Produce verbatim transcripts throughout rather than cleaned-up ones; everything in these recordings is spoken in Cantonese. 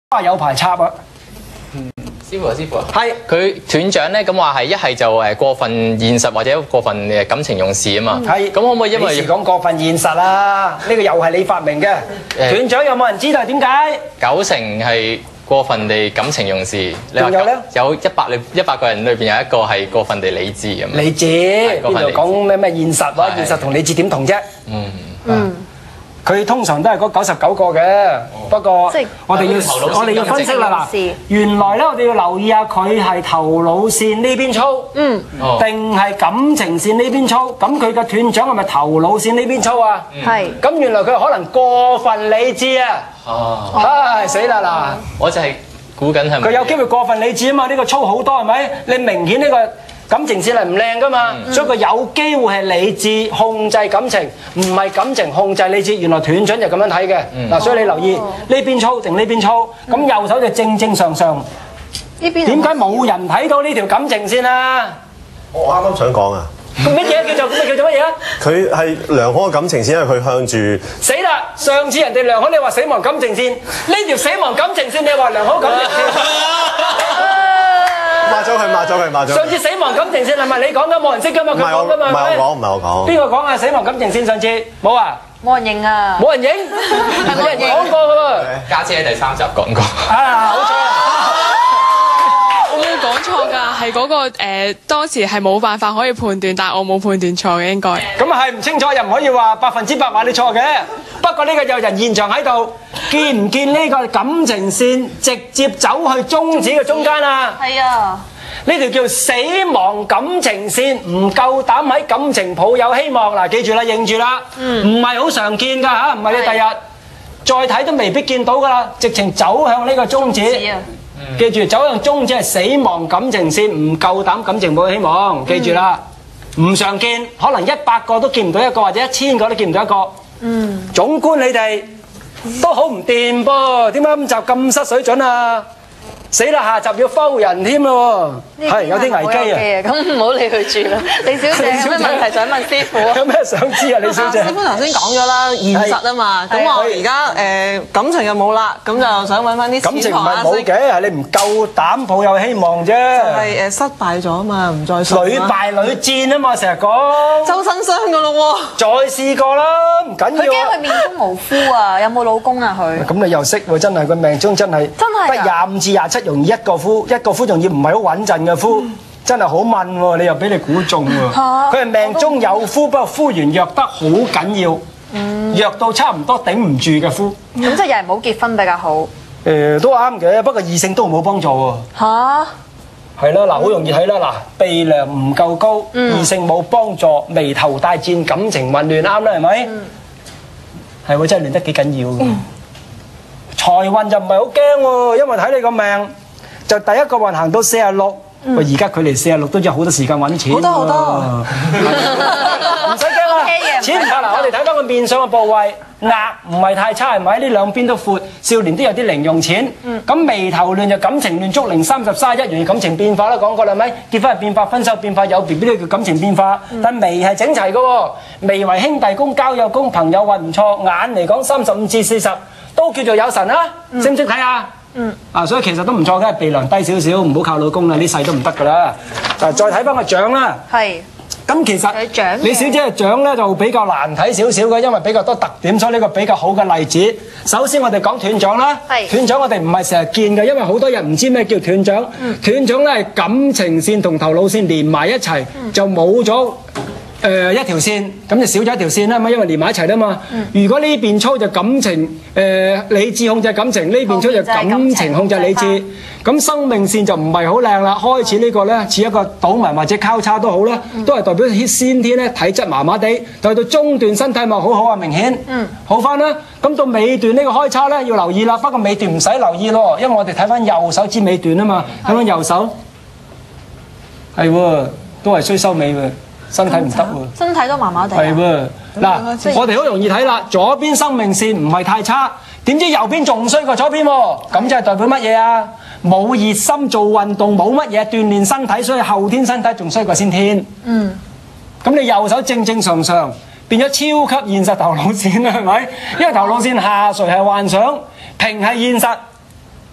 啊有排插啊！ 師傅啊，師傅啊， 係佢斷掌咧，咁話係一係就誒過分現實，或者過分誒感情用事啊嘛。 係， 咁可唔可以因為幾時講過分現實啊？呢個又係你發明嘅。 誒斷掌有冇人知道係點解？ 九成係過分地感情用事？你話仲有咧？ 有一百裏一百個人裏邊有一個係過分地理智咁。 理智邊度講咩咩現實啊？現實同理智點同啫？ 嗯嗯， 佢通常都係嗰九十九個嘅，不過即係我哋要我哋要分析啦嗱。原來咧，我哋要留意下佢係頭腦線呢邊粗， 嗯， 定係感情線呢邊粗？咁佢嘅斷掌係咪頭腦線呢邊粗啊？ 係。 咁原來佢可能過分理智啊！ 哦， 唉，死啦嗱！ 我就係估緊係咪佢有機會過分理智啊嘛，呢個粗好多係咪？你明顯呢個感情線係唔靚噶嘛，所以佢有機會係理智控制感情，唔係感情控制理智。原來斷掌就咁樣睇嘅嗱，所以你留意呢邊粗定呢邊粗，咁右手就正正常常。 呢邊點解冇人睇到呢條感情線啊？ 我啱啱想講啊， 乜嘢叫做乜叫做乜嘢啊？ 佢係良好嘅感情線，因為佢向住死啦！上次人哋良好，你話死亡感情線，呢條死亡感情線你話良好感情線。 抹咗佢，抹咗佢，抹咗佢。 上次死亡感情線係咪你講㗎？冇人識㗎嘛？佢講㗎嘛？ 唔係我講，唔係我講。 邊個講啊？死亡感情線上次冇啊？ 冇人認啊！ 冇人影，係冇人講過㗎喎。 家姐喺第三集講過。 啊，好彩啊！ 我冇講錯㗎，係嗰個誒當時係冇辦法可以判斷，但係我冇判斷錯嘅應該。 咁啊係唔清楚，又唔可以話百分之百話你錯嘅。不過呢個有人現場喺度，見唔見呢個感情線直接走去中指嘅中間啊？ 係啊！ 呢條叫死亡感情線，唔夠膽喺感情抱有希望嗱，記住啦，認住啦，唔係好常見㗎嚇，唔係你第日再睇都未必見到㗎啦，直情走向呢個中指。記住，走向中指係死亡感情線，唔夠膽感情抱有希望，記住啦，唔常見，可能一百個都見唔到一個，或者一千個都見唔到一個。嗯，總觀你哋都好唔掂噃，點解今集咁失水準啊？死啦！下集要摟人添咯喎，係有啲危機啊！ 咁唔好理佢住啦。李小姐有咩問題想問師傅？ 有咩想知啊，李小姐？ 師傅頭先講咗啦，現實啊嘛，咁我而家誒感情又冇啦，咁就想揾翻啲感情唔係冇嘅，係你唔夠膽抱有希望啫。就係誒失敗咗啊嘛，唔再信。 屢敗屢戰啊嘛，成日講。 周身傷噶咯喎。 再試過啦，唔緊要。 佢驚佢面中無夫啊！有冇老公啊佢？ 咁你又識喎，真係佢命中真係真係得廿五至廿七。容易一個夫，一個夫仲要唔係好穩陣嘅夫，真係好問喎！你又俾你估中喎。佢係命中有夫，不過夫緣弱得好緊要，弱到差唔多頂唔住嘅夫。 咁即係有人冇結婚比較好。 誒都啱嘅，不過異性都冇幫助喎。 嚇！ 係啦，嗱，好容易睇啦，嗱，鼻梁唔夠高，異性冇幫助，眉頭大戰，感情混亂，啱啦，係咪？係喎，真係亂得幾緊要嘅。財運就唔係好驚喎，因為睇你個命就第一個運行到四十六，喂，而家距離四十六都有好多時間揾錢， 好多好多， 唔使驚啦，錢唔怕嗱，我哋睇翻個面上嘅部位，額唔係太差，係咪？呢兩邊都闊，少年都有啲零用錢，咁眉頭亂就感情亂，足齡三十三一，容易感情變化啦，講過啦，係咪？結婚係變化，分手變化，有 B B 都叫感情變化，但眉係整齊嘅喎，眉為兄弟宮、交友宮、朋友運唔錯，眼嚟講三十五至四十。都叫做有神啦，識唔識睇啊？嗯，啊，所以其實都唔錯嘅，鼻梁低少少，唔好靠老公啦，呢世都唔得噶啦。啊，再睇翻個掌啦， 係。 咁其實李小姐嘅掌咧就比較難睇少少嘅，因為比較多特點，所以呢個比較好嘅例子。首先我哋講斷掌啦，斷掌我哋唔係成日見嘅，因為好多人唔知咩叫斷掌。斷掌咧係感情線同頭腦線連埋一齊，就冇咗。誒、呃、一條線，咁就少咗一條線啦嘛，因為連埋一齊啦嘛。嗯、如果呢邊粗就感情，誒、呃、理智控制感情，呢邊粗就感情控制理智。咁生命線就唔係好靚啦。開始呢個咧似一個倒紋或者交叉都好啦，嗯、都係代表先天咧體質麻麻地。但係到中段身體咪好好啊，明顯、嗯、好翻啦。咁到尾段呢個開叉咧要留意啦，不過尾段唔使留意咯，因為我哋睇翻右手至尾段啊嘛，睇翻右手係喎，都係衰收尾喎。身體唔得喎， 身體都麻麻地。 係喎，嗱，我哋好容易睇啦，左邊生命線唔係太差，點知右邊仲衰過左邊喎？咁即係代表乜嘢啊？冇熱心做運動，冇乜嘢鍛鍊身體，所以後天身體仲衰過先天。嗯，咁你右手正正常常變咗超級現實頭腦線啦，係咪？因為頭腦線下垂係幻想，平係現實。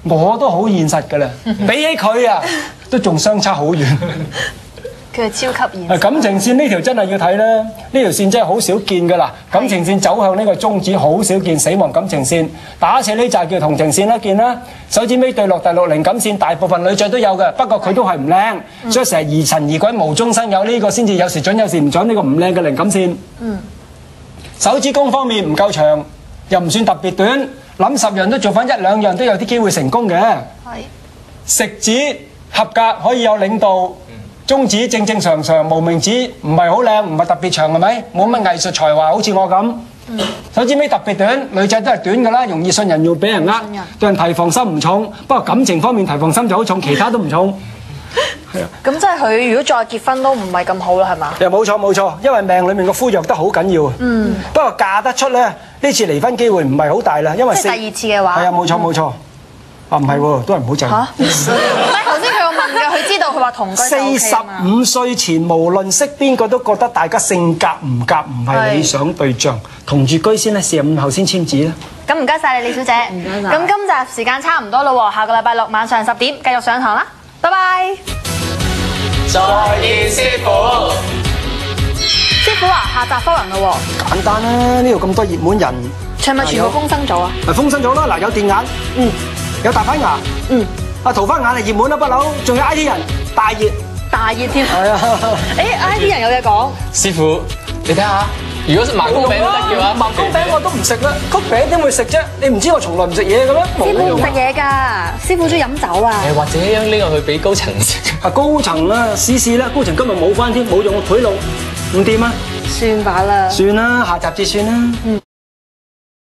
我都好現實㗎啦，比起佢啊，都仲相差好遠。 佢係超級現實。 感情線呢條真係要睇啦，呢條線真係好少見㗎啦。感情線走向呢個終止好少見，死亡感情線打斜呢就係叫同情線啦，見啦。手指尾對落第六靈感線，大部分女仔都有嘅，不過佢都係唔靚，所以成日疑神疑鬼無中生有，呢個先至有時準有時唔準，呢個唔靚嘅靈感線。嗯。手指公方面唔夠長，又唔算特別短，諗十樣都做翻一兩樣都有啲機會成功嘅。係。食指合格可以有領導。中指正正常常，無名指唔係好靚，唔係特別長，係咪？冇乜藝術才華，好似我咁。嗯、手指尾特別短，女仔都係短㗎啦，容易信人，要俾人呃，對人提防心唔重。不過感情方面提防心就好重，其他都唔重。係啊。 咁即係佢如果再結婚都唔係咁好啦，係嘛？ 又冇錯冇錯，因為命裡面個夫弱得好緊要。嗯。不過嫁得出咧，呢次離婚機會唔係好大啦，因為即係第二次嘅話。 係啊，冇錯冇錯。啊，唔係喎，都係唔好就。嚇！ 唔係頭先佢有問嘅，佢知道佢話同居就 OK 嘛。 四十五歲前無論識邊個都覺得大家性格唔夾，唔係理想對象。同住居先啦，四十五後先簽字啦。 咁唔該曬你，李小姐。唔該曬。咁今集時間差唔多啦喎，下個禮拜六晚上十點繼續上堂啦，拜拜。 再見，師傅。 師傅啊，下集科人啦喎。 簡單啦，呢度咁多熱門人。 係咪全部封生咗啊？ 係封生咗啦，嗱有電眼，嗯，有大番牙，嗯，啊桃花眼係熱門啦不嬲，仲有 I T 人大熱， 大熱添。 係啊， 誒 I T 人有嘢講。 師傅，你睇下，如果麻公餅都得嘅話， 麻公餅我都唔食啦，曲餅點會食啫？你唔知我從來唔食嘢嘅咩？ 師傅唔食嘢㗎，師傅中意飲酒啊。 誒或者將呢個去俾高層食。 啊高層啦，試試啦，高層今日冇翻添，冇用我賄賂，唔掂啊？ 算吧啦。 算啦，下集至算啦。嗯。